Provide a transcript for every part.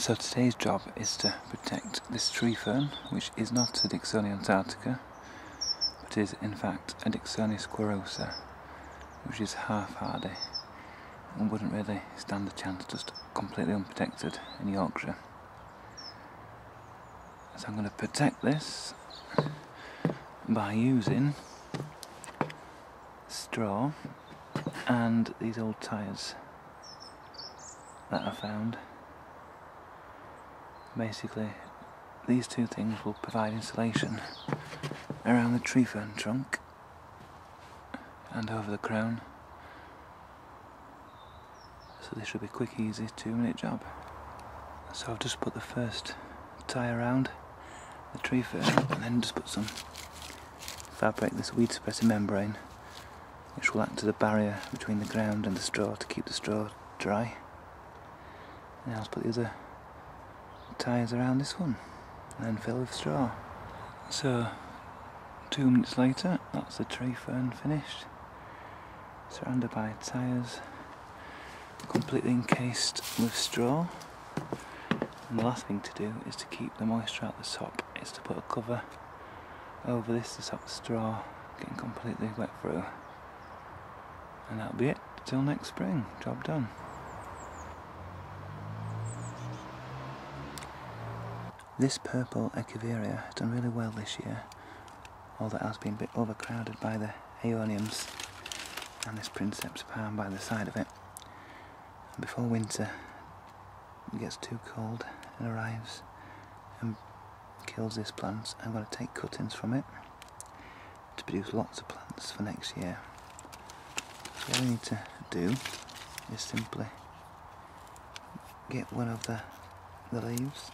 So today's job is to protect this tree fern, which is not a Dicksonia antarctica, but is in fact a Dicksonia squarrosa, which is half hardy and wouldn't really stand a chance just completely unprotected in Yorkshire. So I'm going to protect this by using straw and these old tyres that I found. Basically, these two things will provide insulation around the tree fern trunk and over the crown. So this should be a quick, easy 2-minute job. So I've just put the first tie around the tree fern and then just put some fabric, this weed suppressor membrane, which will act as a barrier between the ground and the straw to keep the straw dry. And I'll just put the other tyres around this one and then fill with straw. So 2 minutes later, that's the tree fern finished, surrounded by tyres, completely encased with straw. And the last thing to do is to keep the moisture out the top, is to put a cover over this to stop the straw getting completely wet through. And that'll be it till next spring. Job done. This purple Echeveria has done really well this year, although it has been a bit overcrowded by the Aeoniums and this Princeps palm by the side of it. And before winter it gets too cold and arrives and kills this plant, I'm going to take cuttings from it to produce lots of plants for next year. So all I need to do is simply get one of the leaves,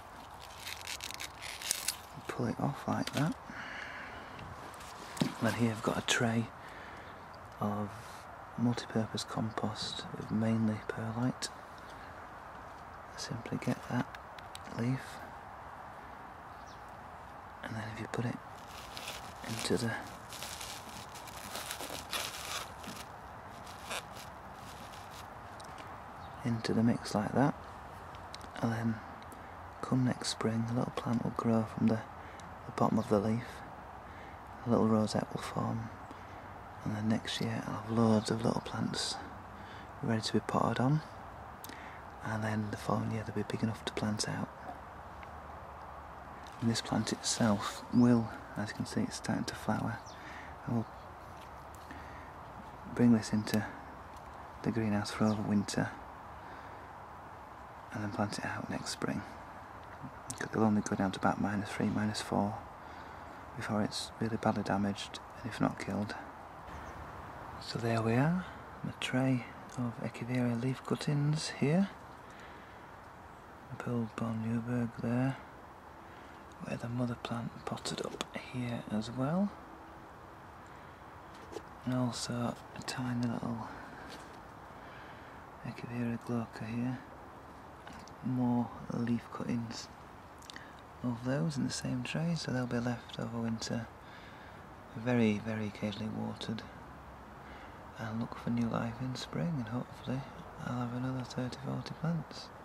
pull it off like that, and then here I've got a tray of multi-purpose compost with mainly perlite. Simply get that leaf, and then if you put it into the mix like that, and then come next spring a little plant will grow from the bottom of the leaf, a little rosette will form, and then next year I'll have loads of little plants ready to be potted on, and then the following year they'll be big enough to plant out. And this plant itself will, as you can see, it's starting to flower. I will bring this into the greenhouse for over winter and then plant it out next spring. It'll only go down to about -3, -4 before it's really badly damaged and if not killed. So there we are, a tray of Echeveria leaf cuttings here. Pulled Bon Newberg there, where the mother plant potted up here as well. And also a tiny little Echeveria glauca here. More leaf cuttings of those in the same tray, so they'll be left over winter, very, very occasionally watered, and look for new life in spring, and hopefully I'll have another 30-40 plants.